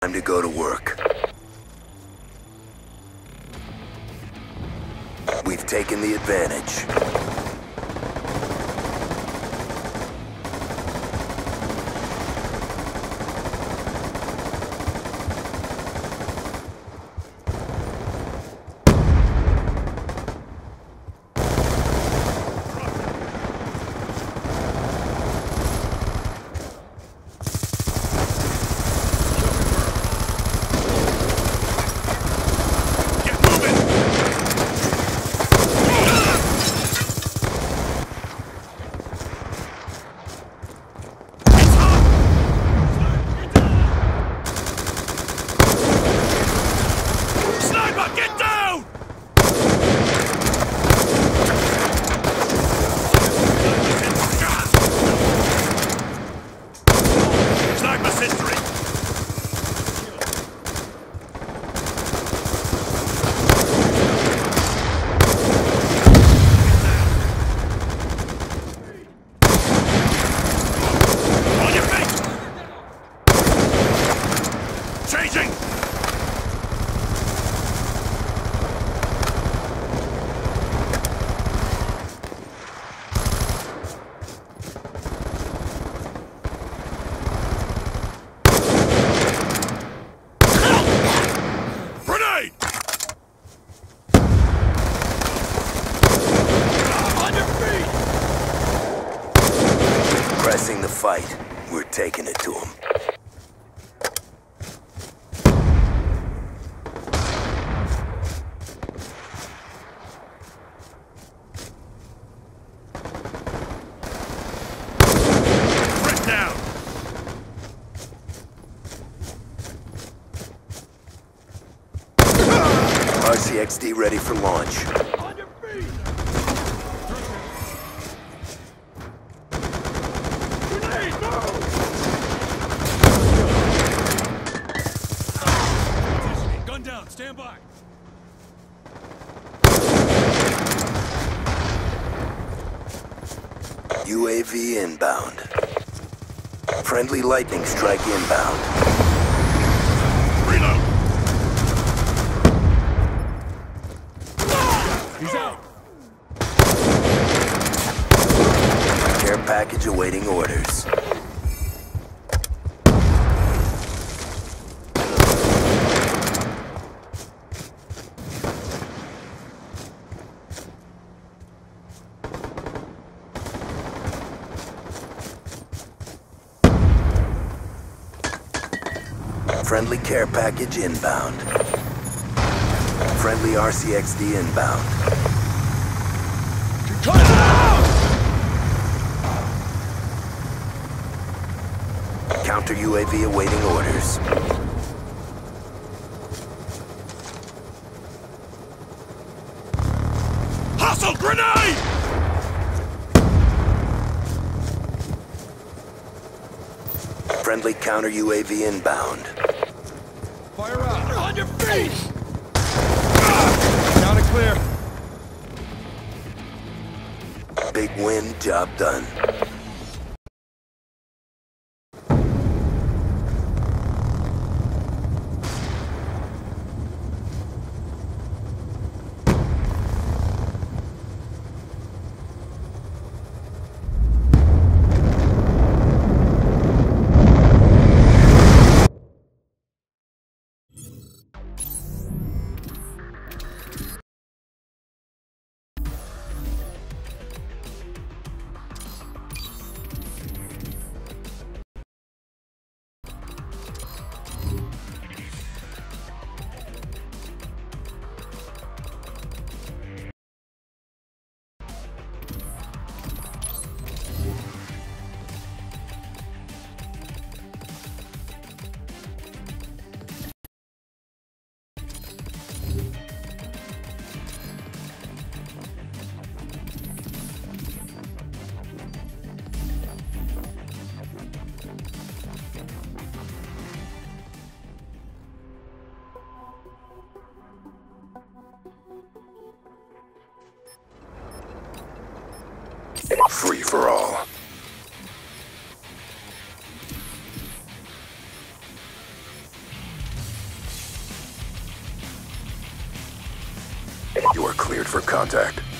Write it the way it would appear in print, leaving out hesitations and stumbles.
Time to go to work. We've taken the advantage. Pressing the fight, we're taking it to him. Threat down! RCXD ready for launch. On your feet! Gun down, stand by. UAV inbound. Friendly lightning strike inbound. Reload! He's out. Care package awaiting orders. Friendly care package inbound. Friendly RCXD inbound. Cut it out! Counter UAV awaiting orders. Hostile grenade! Friendly counter UAV inbound. Fire out! You're on your feet! Down and clear. Big win, job done. Free for all. You are cleared for contact.